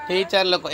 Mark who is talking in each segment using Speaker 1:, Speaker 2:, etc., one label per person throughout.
Speaker 1: టీచర్లకు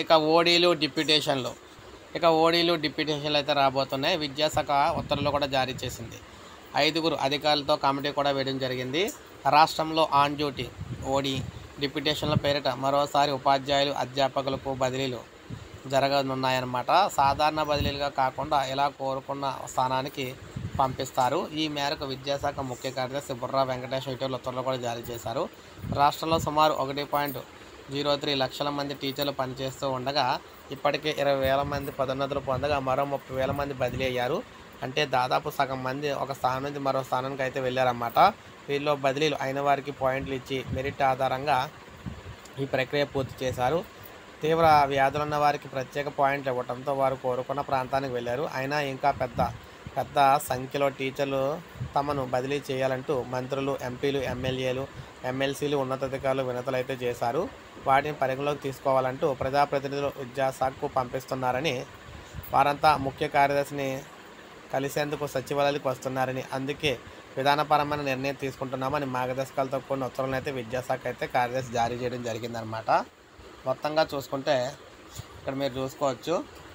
Speaker 1: ఇక ఓడీలు డిప్యూటేషన్లు అయితే రాబోతున్నాయి. విద్యాశాఖ ఉత్తర్వులు కూడా జారీ చేసింది. 5 అధికారులతో కమిటీ కూడా వేయడం జరిగింది. రాష్ట్రంలో ఆన్ డ్యూటీ ఓడీ డిప్యూటేషన్ల పేరిట మరోసారి ఉపాధ్యాయులు అధ్యాపకులకు బదిలీలు జరగనున్నాయన్నమాట. సాధారణ బదిలీలుగా కాకుండా ఇలా కోరుకున్న స్థానానికి పంపిస్తారు. ఈ మేరకు విద్యాశాఖ ముఖ్య కార్యదర్శి బుర్రా వెంకటేశ్వర ఇటీవల ఉత్తర్వులు కూడా జారీ చేశారు. రాష్ట్రంలో సుమారు 1.03 లక్షల మంది టీచర్లు పనిచేస్తూ ఉండగా ఇప్పటికే 20,000 మంది పదోన్నతులు పొందగా మరో 30,000 మంది బదిలీ అయ్యారు. అంటే దాదాపు సగం మంది ఒక స్థానం నుంచి మరో స్థానానికి అయితే వెళ్ళారన్నమాట. వీళ్ళలో బదిలీలు అయిన వారికి పాయింట్లు ఇచ్చి మెరిట్ ఆధారంగా ఈ ప్రక్రియ పూర్తి చేశారు. తీవ్ర వ్యాధులున్న వారికి ప్రత్యేక పాయింట్లు ఇవ్వడంతో వారు కోరుకున్న ప్రాంతానికి వెళ్ళారు. అయినా ఇంకా పెద్ద సంఖ్యలో టీచర్లు తమను బదిలీ చేయాలంటూ మంత్రులు, ఎంపీలు, ఎమ్మెల్యేలు, ఎమ్మెల్సీలు, ఉన్నతాధికారులు వినతులు అయితే చేశారు. వాటిని పరిగణలోకి తీసుకోవాలంటూ ప్రజాప్రతినిధులు విద్యాశాఖకు పంపిస్తున్నారని, వారంతా ముఖ్య కార్యదర్శిని కలిసేందుకు సచివాలయానికి వస్తున్నారని, అందుకే విధానపరమైన నిర్ణయం తీసుకుంటున్నామని మార్గదర్శకాలతో కూడిన ఉత్తర్వులను అయితే విద్యాశాఖ అయితే కార్యదర్శి జారీ చేయడం జరిగిందనమాట. మొత్తంగా చూసుకుంటే ఇక్కడ మీరు చూసుకోవచ్చు.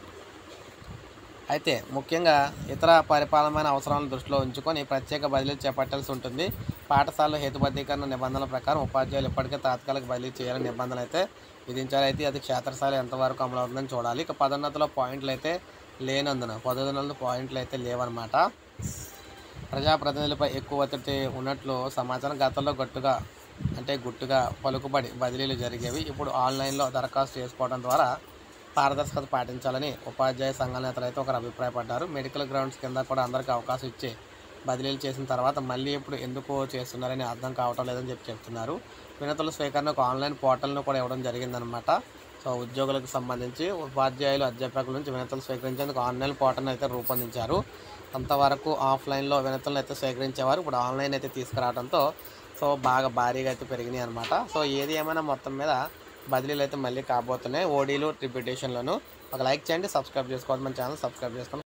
Speaker 1: అయితే ముఖ్యంగా ఇతర పరిపాలనమైన అవసరాలను దృష్టిలో ఉంచుకొని ప్రత్యేక బదిలీలు చేపట్టాల్సి ఉంటుంది. పాఠశాలలో హేతుబద్ధీకరణ నిబంధనల ప్రకారం ఉపాధ్యాయులు ఇప్పటికే తాత్కాలిక బదిలీ చేయాలని నిబంధనలు అయితే విధించారు. అయితే అది క్షేత్రస్థాయిలో ఎంతవరకు అమలు అవుతుందని చూడాలి. ఇక పదోన్నతిలో పాయింట్లు అయితే లేనందున పదోన్నతుల పాయింట్లు అయితే లేవన్నమాట. ప్రజాప్రతినిధులపై ఎక్కువ ఒత్తిడి ఉన్నట్లు సమాచారం. గతంలో గుట్టుగా పలుకుబడి బదిలీలు జరిగేవి. ఇప్పుడు ఆన్లైన్లో దరఖాస్తు చేసుకోవడం ద్వారా పారదర్శకత పాటించాలని ఉపాధ్యాయ సంఘాల నేతలు అయితే ఒకరు అభిప్రాయపడ్డారు. మెడికల్ గ్రౌండ్స్ కింద కూడా అందరికీ అవకాశం ఇచ్చి బదిలీలు చేసిన తర్వాత మళ్ళీ ఇప్పుడు ఎందుకు చేస్తున్నారని అర్థం కావటం లేదని చెప్తున్నారు. వినతుల స్వీకరణకు ఆన్లైన్ పోర్టల్ను కూడా ఇవ్వడం జరిగిందనమాట. సో ఉద్యోగులకు సంబంధించి ఉపాధ్యాయులు, అధ్యాపకుల నుంచి వినతులు స్వీకరించేందుకు ఆన్లైన్ పోర్టల్ని అయితే రూపొందించారు. అంతవరకు ఆఫ్లైన్లో వినతులను అయితే స్వీకరించేవారు. ఇప్పుడు ఆన్లైన్ అయితే తీసుకురావడంతో సో బాగా భారీగా అయితే పెరిగినాయి అనమాట. సో ఏది ఏమైనా మొత్తం మీద బదిలీలు అయితే మళ్ళీ కాబోతున్నాయి. ఓడీలు డిప్యూటేషన్లను ఒక లైక్ చేయండి, సబ్స్క్రైబ్ చేసుకోవాలి. మన ఛానల్ సబ్స్క్రైబ్ చేసుకోండి.